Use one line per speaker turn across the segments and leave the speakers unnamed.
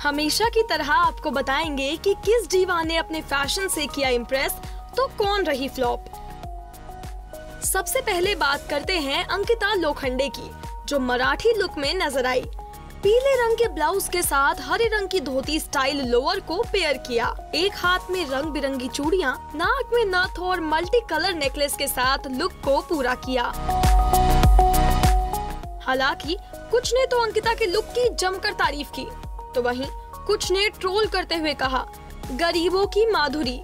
हमेशा की तरह आपको बताएंगे कि किस डिवा ने अपने फैशन से किया इम्प्रेस, तो कौन रही फ्लॉप। सबसे पहले बात करते हैं अंकिता लोखंडे की, जो मराठी लुक में नजर आई। पीले रंग के ब्लाउज के साथ हरे रंग की धोती स्टाइल लोअर को पेयर किया। एक हाथ में रंग बिरंगी चूड़ियां, नाक में नथ और मल्टी कलर नेकलेस के साथ लुक को पूरा किया। हालांकि कुछ ने तो अंकिता के लुक की जमकर तारीफ की, तो वहीं कुछ ने ट्रोल करते हुए कहा, गरीबों की माधुरी।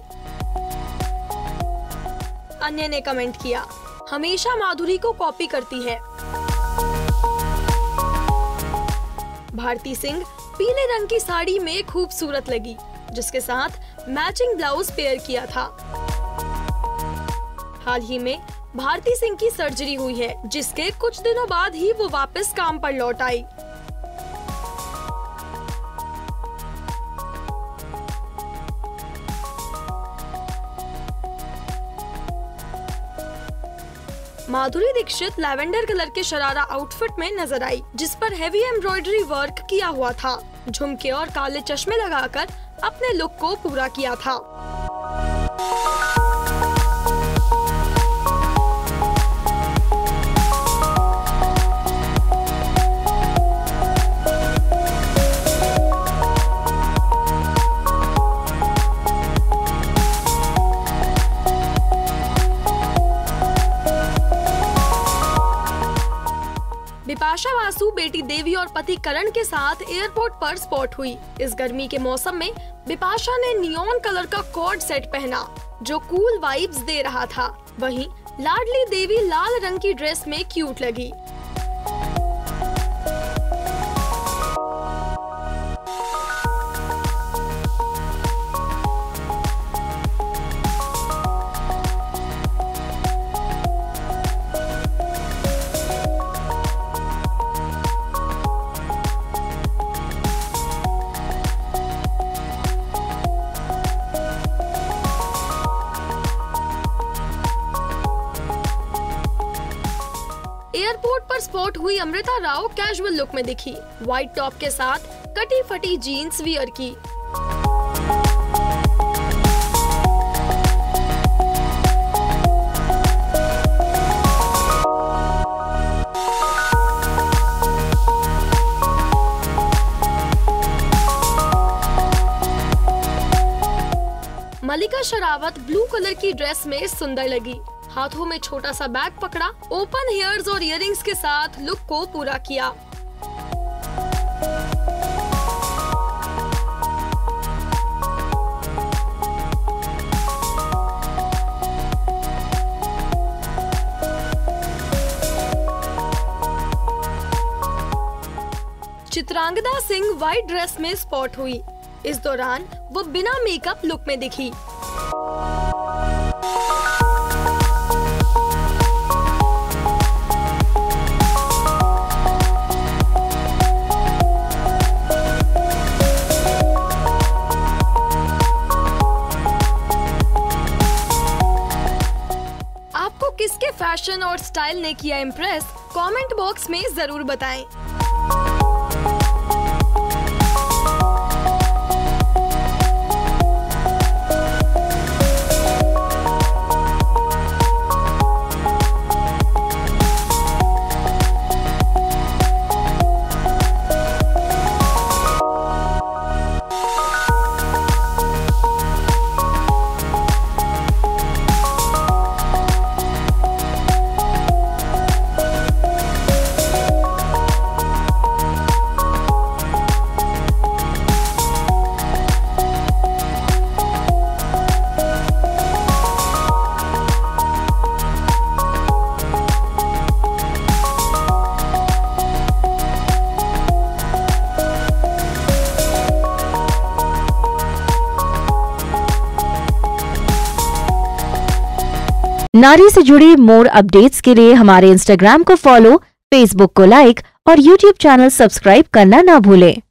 अन्य ने कमेंट किया, हमेशा माधुरी को कॉपी करती है। भारती सिंह पीले रंग की साड़ी में खूबसूरत लगी, जिसके साथ मैचिंग ब्लाउज पेयर किया था। हाल ही में भारती सिंह की सर्जरी हुई है, जिसके कुछ दिनों बाद ही वो वापस काम पर लौट आई। माधुरी दीक्षित लैवेंडर कलर के शरारा आउटफिट में नजर आई, जिस पर हेवी एम्ब्रॉयडरी वर्क किया हुआ था। झुमके और काले चश्मे लगाकर अपने लुक को पूरा किया था। बिपाशा बासु बेटी देवी और पति करण के साथ एयरपोर्ट पर स्पॉट हुई। इस गर्मी के मौसम में बिपाशा ने नियॉन कलर का कॉर्ड सेट पहना, जो कूल वाइब्स दे रहा था। वहीं लाडली देवी लाल रंग की ड्रेस में क्यूट लगी। एयरपोर्ट पर स्पॉट हुई अमृता राव कैजुअल लुक में दिखी। व्हाइट टॉप के साथ कटी फटी जीन्स वियर की। मलिका शेरावत ब्लू कलर की ड्रेस में सुंदर लगी। हाथों में छोटा सा बैग पकड़ा, ओपन हेयर्स और इयररिंग्स के साथ लुक को पूरा किया। चित्रांगदा सिंह व्हाइट ड्रेस में स्पॉट हुई। इस दौरान वो बिना मेकअप लुक में दिखी। किसके फैशन और स्टाइल ने किया इम्प्रेस, कमेंट बॉक्स में जरूर बताएं।
नारी से जुड़ी मोर अपडेट्स के लिए हमारे इंस्टाग्राम को फॉलो, फेसबुक को लाइक और यूट्यूब चैनल सब्सक्राइब करना ना भूलें।